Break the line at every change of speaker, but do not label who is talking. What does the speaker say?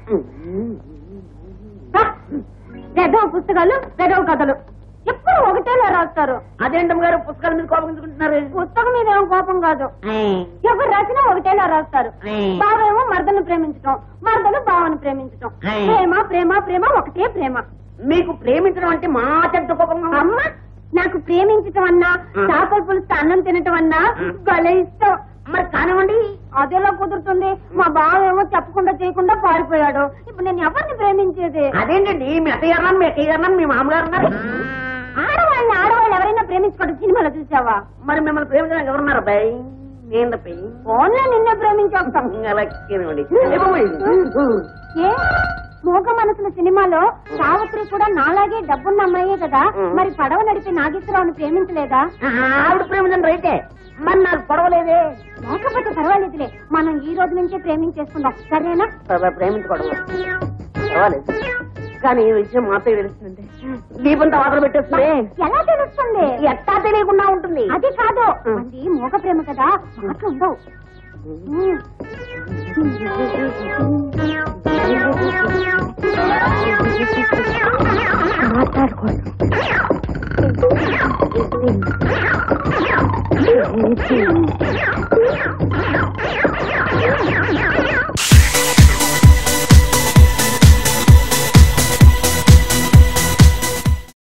వెదవ పుస్తకాలు, వెదవ కథలు ఎప్పుడు ఒకటేలా రాస్తారు.
అదేంటమ్మ గారు పుస్తకాల మీద కోపం ఎందుకుంటున్నారు?
పుస్తకం మీద ఏమో కోపం కాదు, ఎవరు రాసినా ఒకటేలా రాస్తారు. బావేమో మరదను ప్రేమించటం, మరదలు బావను ప్రేమించటం. ప్రేమ ప్రేమ ప్రేమ ఒకటే ప్రేమ.
మీకు ప్రేమించడం అంటే మా చెడ్డ కోపం.
అమ్మ, నాకు ప్రేమించటం అన్నా, చేపల పులుసు అన్నం తినటం అన్నా భలే ఇష్టం.
మరి కానివ్వండి.
అదేలా కుదురుతుంది? మా బావేమో చెప్పకుండా చేయకుండా పారిపోయాడు. ఇప్పుడు నేను ఎవరిని ప్రేమించేది?
అదేంటండి, మీ అత్తయ్య గారు, మీ అక్కయ్య గారు, మీ మామగారు ఉన్నారు.
ఆడవాళ్ళు ఎవరైనా ప్రేమించుకోవడం సినిమాలో చూసావా?
మరి మిమ్మల్ని ప్రేమించడానికి ఎవరున్నారు అబ్బాయి? నేను
ఫోన్లో నిన్నే ప్రేమించేస్తాం. ఏ మూగ మనసుల సినిమాలో సావిత్రి కూడా నాలాగే డబ్బున్న అమ్మాయే కదా, మరి పడవ నడిపి నాగేశ్వరరావుని ప్రేమించలేదా?
ఆవిడ ప్రేమించండి రైతే, మరి నాకు పడవలేదే.
లేకపోతే పర్వాలేదులే, మనం ఈ రోజు నుంచే ప్రేమించేసుకుందాం, సరేనా?
ప్రేమించుకోవడం పర్వాలేదు, కానీ ఈ విషయం మాతో తెలుస్తుందంటే దీపంతో వాతలు పెట్టేస్తుంది.
ఎలా తెలుస్తుంది?
ఎట్టా తెలియకుండా ఉంటుంది.
అది కాదు, అది మూగ ప్రేమ కదా, మాటలు ఉండవు. మాట్లాడుకోండి.